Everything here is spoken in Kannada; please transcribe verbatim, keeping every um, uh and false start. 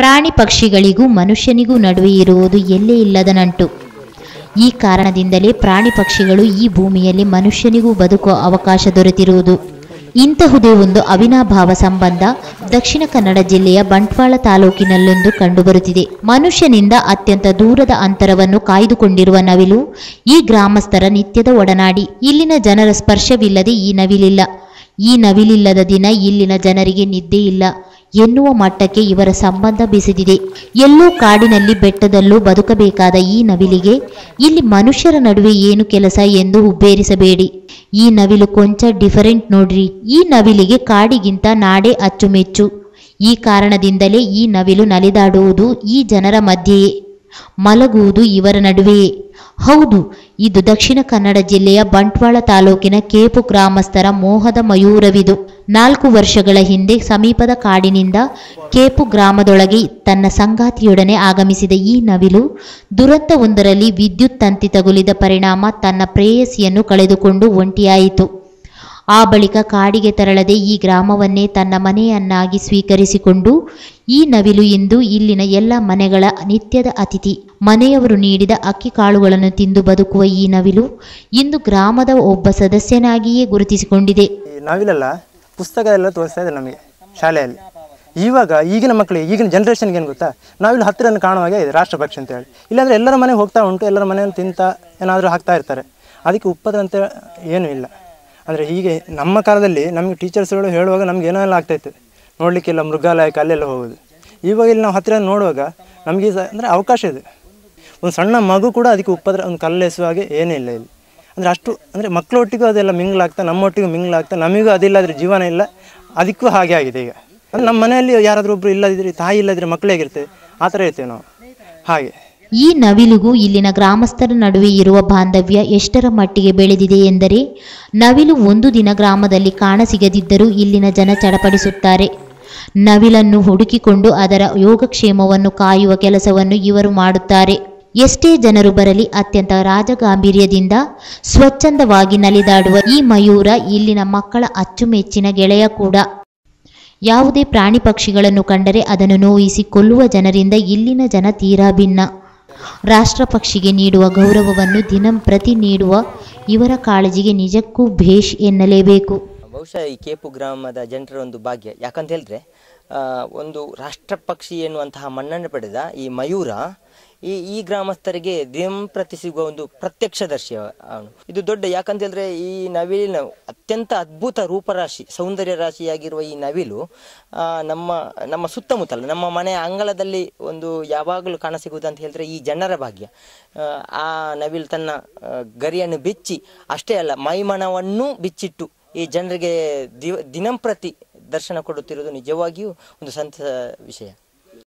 ಪ್ರಾಣಿ ಪಕ್ಷಿಗಳಿಗೂ ಮನುಷ್ಯನಿಗೂ ನಡುವೆ ಇರುವುದು ಎಲ್ಲೇ ಇಲ್ಲದ ನಂಟು. ಈ ಕಾರಣದಿಂದಲೇ ಪ್ರಾಣಿ ಪಕ್ಷಿಗಳು ಈ ಭೂಮಿಯಲ್ಲಿ ಮನುಷ್ಯನಿಗೂ ಬದುಕುವ ಅವಕಾಶ ದೊರೆತಿರುವುದು. ಇಂತಹುದೇ ಒಂದು ಅವಿನಾಭಾವ ಸಂಬಂಧ ದಕ್ಷಿಣ ಕನ್ನಡ ಜಿಲ್ಲೆಯ ಬಂಟ್ವಾಳ ತಾಲೂಕಿನಲ್ಲೊಂದು ಕಂಡುಬರುತ್ತಿದೆ. ಮನುಷ್ಯನಿಂದ ಅತ್ಯಂತ ದೂರದ ಅಂತರವನ್ನು ಕಾಯ್ದುಕೊಂಡಿರುವ ನವಿಲು ಈ ಗ್ರಾಮಸ್ಥರ ನಿತ್ಯದ ಒಡನಾಡಿ. ಇಲ್ಲಿನ ಜನರ ಸ್ಪರ್ಶವಿಲ್ಲದೆ ಈ ನವಿಲಿಲ್ಲ. ಈ ನವಿಲಿಲ್ಲದ ದಿನ ಇಲ್ಲಿನ ಜನರಿಗೆ ನಿದ್ದೆ ಇಲ್ಲ ಎನ್ನುವ ಮಟ್ಟಕ್ಕೆ ಇವರ ಸಂಬಂಧ ಬೆಸೆದಿದೆ. ಎಲ್ಲೋ ಕಾಡಿನಲ್ಲಿ ಬೆಟ್ಟದಲ್ಲೂ ಬದುಕಬೇಕಾದ ಈ ನವಿಲಿಗೆ ಇಲ್ಲಿ ಮನುಷ್ಯರ ನಡುವೆ ಏನು ಕೆಲಸ ಎಂದು ಹುಬ್ಬೇರಿಸಬೇಡಿ. ಈ ನವಿಲು ಕೊಂಚ ಡಿಫರೆಂಟ್ ನೋಡ್ರಿ. ಈ ನವಿಲಿಗೆ ಕಾಡಿಗಿಂತ ನಾಡೇ ಅಚ್ಚುಮೆಚ್ಚು. ಈ ಕಾರಣದಿಂದಲೇ ಈ ನವಿಲು ನಲಿದಾಡುವುದು ಈ ಜನರ ಮಧ್ಯೆಯೇ, ಮಲಗುವುದು ಇವರ ನಡುವೆಯೇ. ಹೌದು, ಇದು ದಕ್ಷಿಣ ಕನ್ನಡ ಜಿಲ್ಲೆಯ ಬಂಟ್ವಾಳ ತಾಲೂಕಿನ ಕೇಪು ಗ್ರಾಮಸ್ಥರ ಮೋಹದ ಮಯೂರವಿದು. ನಾಲ್ಕು ವರ್ಷಗಳ ಹಿಂದೆ ಸಮೀಪದ ಕಾಡಿನಿಂದ ಕೇಪು ಗ್ರಾಮದೊಳಗೆ ತನ್ನ ಸಂಗಾತಿಯೊಡನೆ ಆಗಮಿಸಿದ ಈ ನವಿಲು ದುರಂತವೊಂದರಲ್ಲಿ ವಿದ್ಯುತ್ ತಂತಿ ತಗುಲಿದ ಪರಿಣಾಮ ತನ್ನ ಪ್ರೇಯಸಿಯನ್ನು ಕಳೆದುಕೊಂಡು ಒಂಟಿಯಾಯಿತು. ಆ ಬಳಿಕ ಕಾಡಿಗೆ ತೆರಳದೆ ಈ ಗ್ರಾಮವನ್ನೇ ತನ್ನ ಮನೆಯನ್ನಾಗಿ ಸ್ವೀಕರಿಸಿಕೊಂಡು ಈ ನವಿಲು ಇಂದು ಇಲ್ಲಿನ ಎಲ್ಲ ಮನೆಗಳ ನಿತ್ಯದ ಅತಿಥಿ. ಮನೆಯವರು ನೀಡಿದ ಅಕ್ಕಿ ಕಾಳುಗಳನ್ನು ತಿಂದು ಬದುಕುವ ಈ ನವಿಲು ಇಂದು ಗ್ರಾಮದ ಒಬ್ಬ ಸದಸ್ಯನಾಗಿಯೇ ಗುರುತಿಸಿಕೊಂಡಿದೆ. ನವಿಲೆಲ್ಲ ಪುಸ್ತಕ ಎಲ್ಲ ತೋರಿಸ್ತಾ ಇದೆ ನಮಗೆ ಶಾಲೆಯಲ್ಲಿ. ಇವಾಗ ಈಗಿನ ಮಕ್ಕಳಿಗೆ, ಈಗಿನ ಜನ್ರೇಷನ್ಗೆ ಏನು ಗೊತ್ತಾ, ನಾವಿಲ್ಲಿ ಹತ್ತಿರ ಕಾಣುವಾಗೆ ಇದೆ ರಾಷ್ಟ್ರ ಪಕ್ಷಿ ಅಂತ ಹೇಳಿ. ಇಲ್ಲಾಂದರೆ ಎಲ್ಲರ ಮನೆಗೆ ಹೋಗ್ತಾ ಉಂಟು, ಎಲ್ಲರ ಮನೆಯನ್ನು ತಿಂತ ಏನಾದರೂ ಹಾಕ್ತಾ ಇರ್ತಾರೆ. ಅದಕ್ಕೆ ಉಪದ್ರ ಏನೂ ಇಲ್ಲ. ಅಂದರೆ ಹೀಗೆ ನಮ್ಮ ಕಾಲದಲ್ಲಿ ನಮಗೆ ಟೀಚರ್ಸ್ಗಳು ಹೇಳುವಾಗ ನಮ್ಗೆ ಏನೋ ಎಲ್ಲ ಆಗ್ತಾಯಿತ್ತು, ನೋಡಲಿಕ್ಕೆಲ್ಲ ಮೃಗಾಲಯಕ್ಕೆ ಅಲ್ಲೆಲ್ಲ ಹೋಗೋದು. ಇವಾಗ ಇಲ್ಲಿ ನಾವು ಹತ್ತಿರ ನೋಡುವಾಗ ನಮಗೆ ಅಂದರೆ ಅವಕಾಶ ಇದೆ. ಒಂದು ಸಣ್ಣ ಮಗು ಕೂಡ ಅದಕ್ಕೆ ಉಪದ್ರ ಒಂದು ಕಲ್ಲೆಸುವ ಹಾಗೆ ಏನೇ ಇಲ್ಲ ಇಲ್ಲಿ. ಅಂದರೆ ಅಷ್ಟು ಅಂದರೆ ಮಕ್ಕಳೊಟ್ಟಿಗೂ ಅದೆಲ್ಲ ಮಿಂಗ್ಲಾಗ್ತಾ, ನಮ್ಮೊಟ್ಟಿಗೂ ಮಿಂಗ್ಲಾಗ್ತಾ, ನಮಗೂ ಅದಿಲ್ಲದ್ರೆ ಜೀವನ ಇಲ್ಲ. ಅದಕ್ಕೂ ಹಾಗೆ ಆಗಿದೆ ಈಗ. ಅಂದರೆ ನಮ್ಮ ಮನೆಯಲ್ಲಿ ಯಾರಾದರೂ ಒಬ್ಬರು ಇಲ್ಲದಿದ್ದರೆ, ತಾಯಿ ಇಲ್ಲದಿದ್ದರೆ ಮಕ್ಕಳು ಹೇಗಿರ್ತೇವೆ, ಆ ಥರ ಇರ್ತೇವೆ ನಾವು. ಹಾಗೆ ಈ ನವಿಲಿಗೂ ಇಲ್ಲಿನ ಗ್ರಾಮಸ್ಥರ ನಡುವೆ ಇರುವ ಬಾಂಧವ್ಯ ಎಷ್ಟರ ಮಟ್ಟಿಗೆ ಬೆಳೆದಿದೆ ಎಂದರೆ, ನವಿಲು ಒಂದು ದಿನ ಗ್ರಾಮದಲ್ಲಿ ಕಾಣಸಿಗದಿದ್ದರೂ ಇಲ್ಲಿನ ಜನ ಚಡಪಡಿಸುತ್ತಾರೆ. ನವಿಲನ್ನು ಹುಡುಕಿಕೊಂಡು ಅದರ ಯೋಗಕ್ಷೇಮವನ್ನು ಕಾಯುವ ಕೆಲಸವನ್ನು ಇವರು ಮಾಡುತ್ತಾರೆ. ಎಷ್ಟೇ ಜನರು ಬರಲಿ ಅತ್ಯಂತ ರಾಜಗಾಂಭೀರ್ಯದಿಂದ ಸ್ವಚ್ಛಂದವಾಗಿ ನಲಿದಾಡುವ ಈ ಮಯೂರ ಇಲ್ಲಿನ ಮಕ್ಕಳ ಅಚ್ಚುಮೆಚ್ಚಿನ ಗೆಳೆಯ ಕೂಡ. ಯಾವುದೇ ಪ್ರಾಣಿ ಪಕ್ಷಿಗಳನ್ನು ಕಂಡರೆ ಅದನ್ನು ನೋಯಿಸಿ ಕೊಲ್ಲುವ ಜನರಿಂದ ಇಲ್ಲಿನ ಜನ ತೀರಾ ಭಿನ್ನ. ರಾಷ್ಟ್ರ ಪಕ್ಷಿಗೆ ನೀಡುವ ಗೌರವವನ್ನು ದಿನಂಪ್ರತಿ ನೀಡುವ ಇವರ ಕಾಳಜಿಗೆ ನಿಜಕ್ಕೂ ಭೇಷ್ ಎನ್ನಲೇಬೇಕು. ಬಹುಶಃ ಈ ಕೇಪು ಗ್ರಾಮದ ಜನರ ಒಂದು ಭಾಗ್ಯ. ಯಾಕಂತ ಹೇಳಿದ್ರೆ ಒಂದು ರಾಷ್ಟ್ರ ಪಕ್ಷಿ ಎನ್ನುವಂತಹ ಮನ್ನಣೆ ಪಡೆದ ಈ ಮಯೂರ ಈ ಈ ಗ್ರಾಮಸ್ಥರಿಗೆ ದಿನಂಪ್ರತಿ ಸಿಗುವ ಒಂದು ಪ್ರತ್ಯಕ್ಷದರ್ಶಿ ಅವನು. ಇದು ದೊಡ್ಡ, ಯಾಕಂತ ಹೇಳಿದ್ರೆ ಈ ನವಿಲಿನ ಅತ್ಯಂತ ಅದ್ಭುತ ರೂಪರಾಶಿ, ಸೌಂದರ್ಯ ರಾಶಿಯಾಗಿರುವ ಈ ನವಿಲು ನಮ್ಮ ನಮ್ಮ ಸುತ್ತಮುತ್ತಲ ನಮ್ಮ ಮನೆಯ ಅಂಗಳದಲ್ಲಿ ಒಂದು ಯಾವಾಗಲೂ ಕಾಣಸಿಗುವುದು ಅಂತ ಹೇಳಿದ್ರೆ ಈ ಜನರ ಭಾಗ್ಯ. ಆ ನವಿಲು ತನ್ನ ಗರಿಯನ್ನು ಬಿಚ್ಚಿ ಅಷ್ಟೇ ಅಲ್ಲ, ಮೈಮನವನ್ನೂ ಬಿಚ್ಚಿಟ್ಟು ಈ ಜನರಿಗೆ ದಿವ ದಿನಂಪ್ರತಿ ದರ್ಶನ ಕೊಡುತ್ತಿರುವುದು ನಿಜವಾಗಿಯೂ ಒಂದು ಸಂತಸ ವಿಷಯ.